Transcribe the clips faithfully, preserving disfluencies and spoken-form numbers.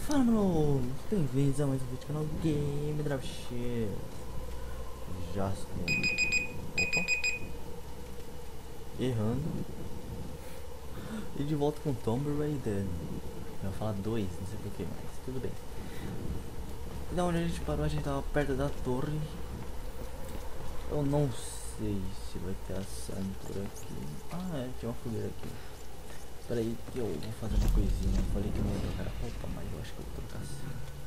Fala, meu! Bem-vindos a mais um vídeo do canal Game Draft. Já estou... Opa! Errando. E de volta com Tomb Raider. Eu ia falar dois, não sei porquê, mas tudo bem. Da onde a gente parou, a gente tava perto da torre. Eu não sei se vai ter ação por aqui. Ah, é, tinha uma fogueira aqui. Espera aí que eu vou fazer uma coisinha. Eu falei que eu não ia trocar a roupa, mas eu acho que eu vou trocar assim.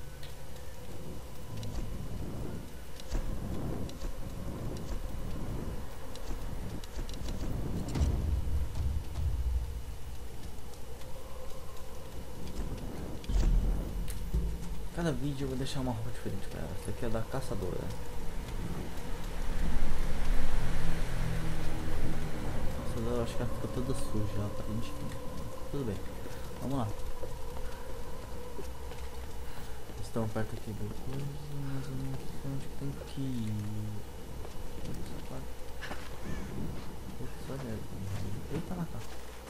Cada vídeo eu vou deixar uma roupa diferente pra ela. Essa aqui é da caçadora. A caçadora, eu acho que ela ficou toda suja, aparentemente. Tudo bem, vamos lá. Estão perto aqui do coisa, mas eu não sei onde que tem que ir. Putz, olha. Eita, na cá.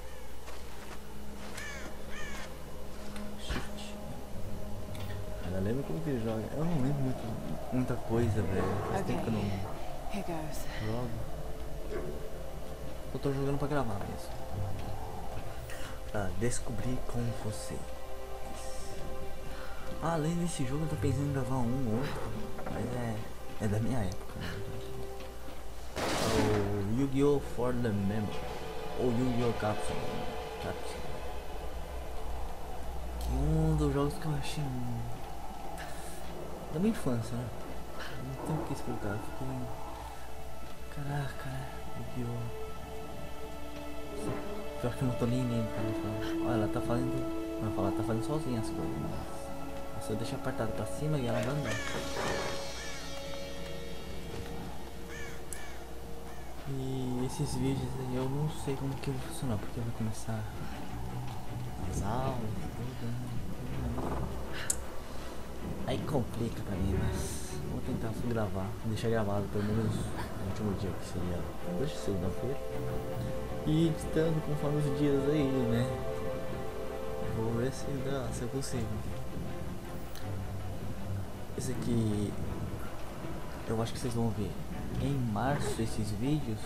Shift. Ela lembra como que joga? Eu não lembro muito, muita coisa, velho. Faz tempo que eu não jogo. Eu tô jogando pra gravar mesmo. Pra descobrir com você. Além desse jogo, eu tô pensando em gravar um ou outro, mas é, é da minha época. Né? O Yu-Gi-Oh! For the Memory, ou Yu-Gi-Oh! Capsule. Capsule. Que um dos jogos que eu achei da minha infância, né? Não tem o que explicar. Fiquei... Caraca, Yu-Gi-Oh! Pior que eu não tô nem lembrando. Olha, ela tá fazendo. Ela fala, tá fazendo sozinha as coisas. Mas... Se eu deixar apertado pra cima e ela vai andar. E esses vídeos aí eu não sei como que vai funcionar, porque vai começar as aulas e tudo. Aí complica pra mim, mas vou tentar gravar, deixar gravado pelo menos no último dia, que seria hoje, segunda-feira. E editando conforme os dias aí, né? Vou ver se dá, se eu consigo. Esse aqui eu acho que vocês vão ver em março esses vídeos.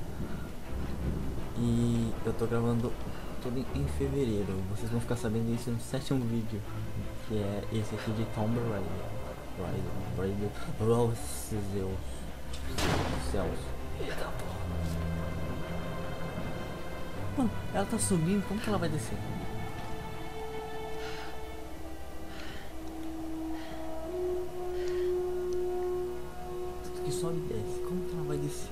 E eu tô gravando tudo em fevereiro. Vocês vão ficar sabendo isso no sétimo vídeo, que é esse aqui de Tomb Raider. Raider, Raider, oh, Zeus. Céus. Eita porra. Mano, ela tá subindo, como que ela vai descer? Que sobe e desce, como que ela vai descer?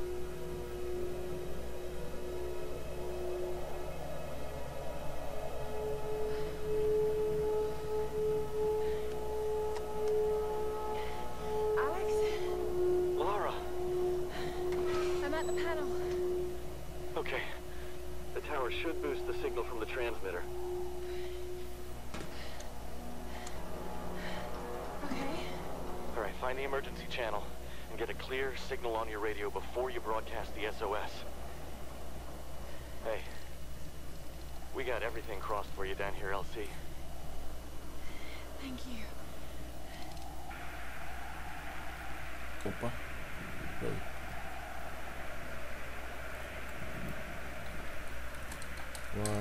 Alex? Lara! I'm at the panel. Okay. The tower should boost the signal from the transmitter. Okay. Alright, find the emergency channel. And get a clear signal on your radio before you broadcast the S O S. Hey, we got everything crossed for you down here, L C. Thank you. Opa. Peraí. What?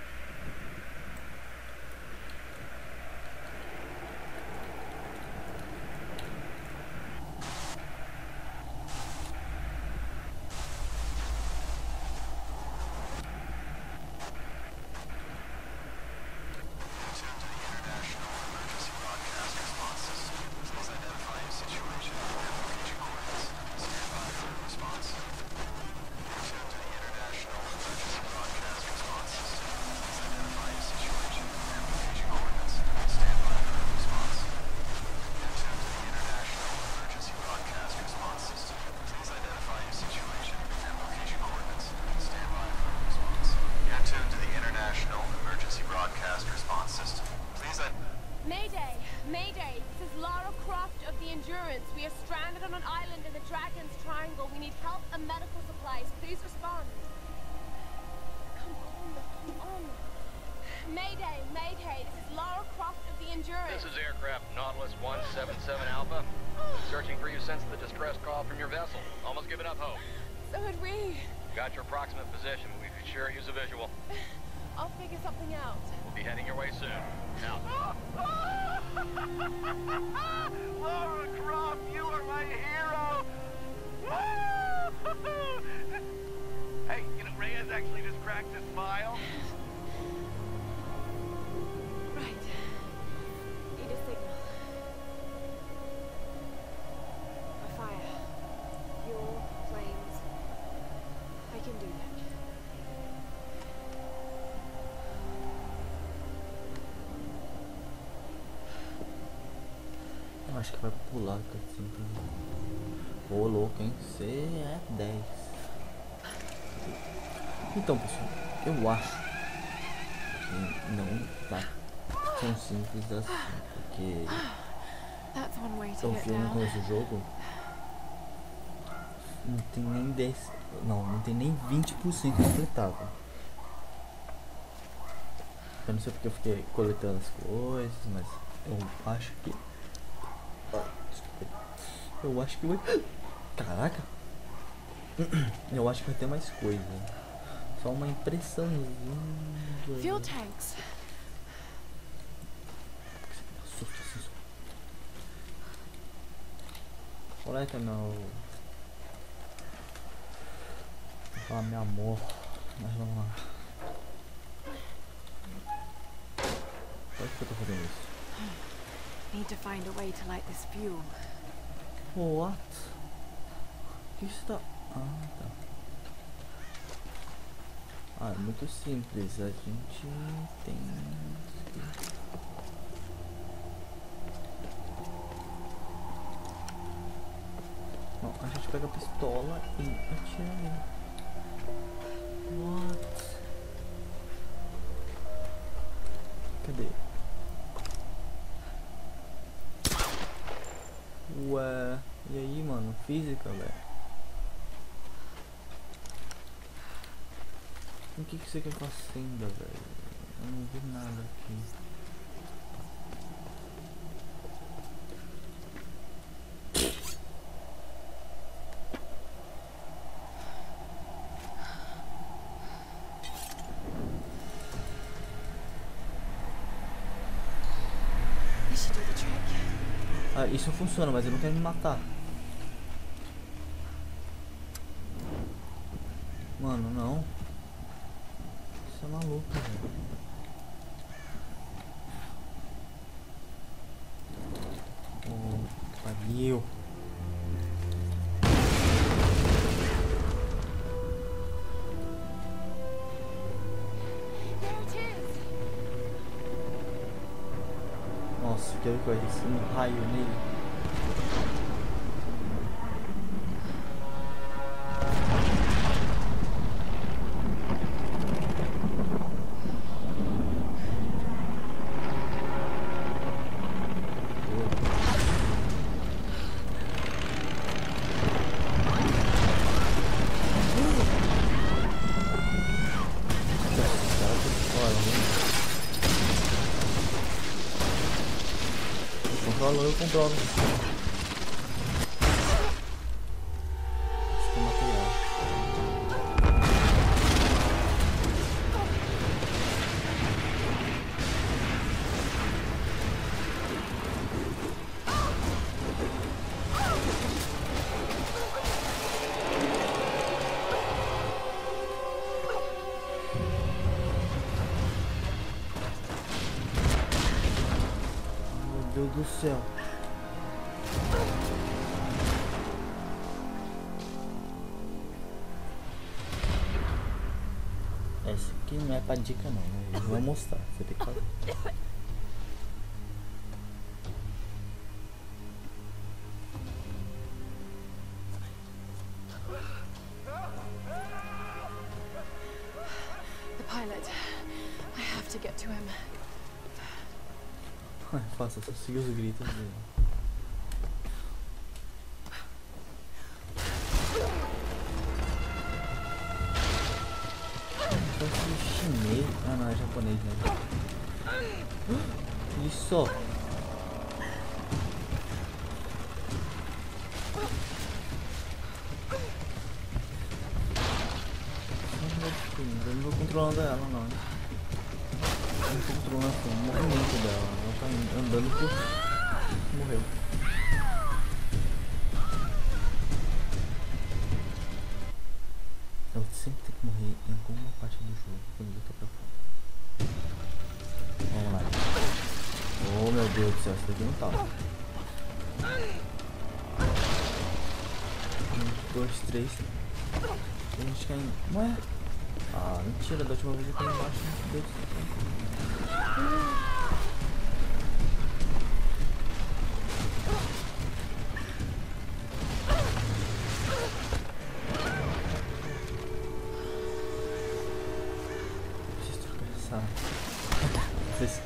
Mayday! Mayday! This is Lara Croft of the Endurance. We are stranded on an island in the Dragon's Triangle. We need help and medical supplies. Please respond. Come on, come on. Mayday! Mayday! This is Lara Croft of the Endurance. This is aircraft Nautilus one seven seven Alpha. Searching for you since the distress call from your vessel. Almost given up hope. So had we. Got your approximate position. We could sure use a visual. I'll figure something out. We'll be heading your way soon. Out. Lara Croft, you are my hero! Hey, you know, Reyes actually just cracked his smile. Right. Need a signal. A fire. Fuel, flames. I can do that. Eu acho que vai pular assim pra mim. Ô louco, hein? Você é dez. Então pessoal, eu acho que não tá tão simples assim, porque That's one way to eu get vi no down. começo do jogo, não tem nem dez, não, não tem nem vinte por cento completado. Eu não sei porque eu fiquei coletando as coisas, mas eu acho que ah, desculpa. Eu acho que vai. Caraca! Eu acho que vai ter mais coisa. Só uma impressãozinha. Fuel tanks. Susto, susto. Coleta meu. Vou falar meu amor. Mas vamos lá. Por que eu tô fazendo isso? Need to find a way to light this fuel. What? O que está. Ah, tá. Ah, é muito simples. A gente tem. Bom, a gente pega a pistola e atira ali. What? Cadê? Ué, e aí, mano? Física, velho. O que que você quer com a senda, velho? Eu não vi nada aqui. This should do the trick. Ah, isso funciona, mas eu não quero me matar. Mano, não. Você é maluco, velho. Oh, pariu. There it is. Nossa, quero que eu desse um raio nele. Controlo, eu controlo. Acho que é material. Meu Deus do céu. Essa aqui não é pra dica não, né? Eu vou mostrar, você tem que fazer. The pilot. I have to get to him. Faça, só seguir os gritos dele. Parece chinês. Ah não, é japonês, né? Isso. Eu não tô controlando ela, não. Eu não tô controlando assim, o movimento dela. Ela tá andando por... Morreu. Eu sempre tenho que morrer em alguma parte do jogo quando eu tô pra fora. Vamos lá. Oh meu Deus do céu, esse daqui não tá. Um, dois, três. A gente cai em... Ué? Ah, mentira, da última vez eu caí embaixo. Meu Deus do céu. Preciso trocar essa... Vocês...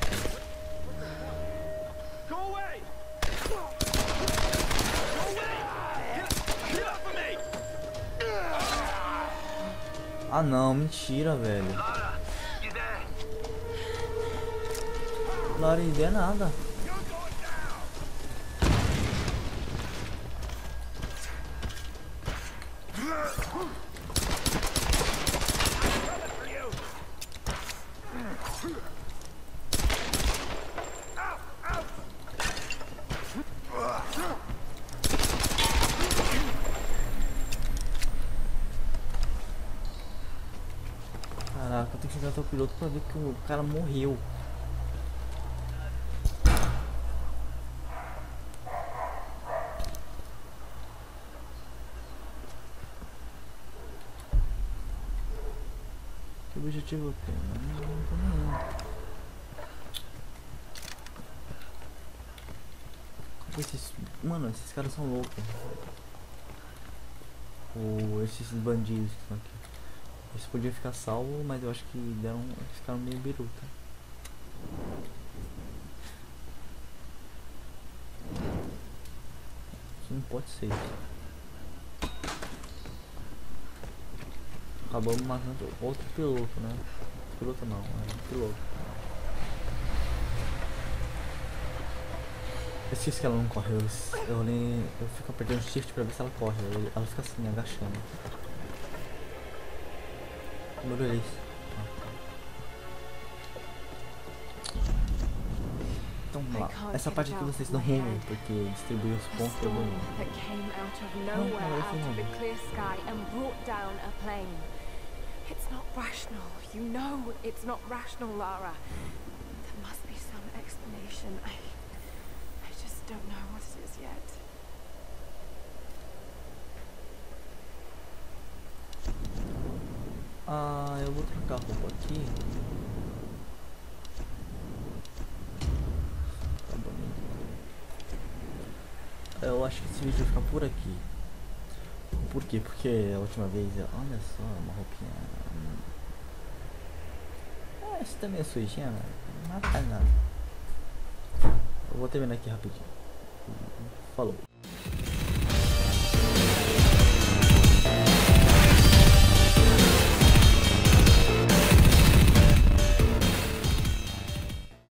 Go away! Go away! Get, get off of me! Ah não, mentira, velho. Lara, you there? Lara, não é nada. You're going down! Coming for you! Ow! Ow! Caraca, eu tenho que chegar até o piloto pra ver que o cara morreu. Que objetivo eu tenho? Não, não tô nem indo. Esses... Mano, esses caras são loucos. Ou esses bandidos que estão aqui. Eles podiam ficar salvo, mas eu acho que deram, eles ficaram meio biruta. Isso não pode ser isso. Acabamos matando outro piloto, né? Piloto não, é piloto. Eu esqueci que ela não corre, eu, eu, nem, eu fico apertando shift pra ver se ela corre, ela fica assim, agachando. Número isso. Então vamos lá. Essa parte aqui vocês não rumo, porque distribuir os pontos é bonito. That came out of nowhere, out of the clear sky and brought down a plane. It's not rational. You know it's not rational, Lara. There must be some explanation. I, I just don't know what it is yet. Ah, eu vou trocar a roupa aqui. Tá bonito. Eu acho que esse vídeo vai ficar por aqui. Por quê? Porque a última vez, olha só, uma roupinha. Ah, essa também é sujinha, não mata nada. Eu vou terminar aqui rapidinho. Falou.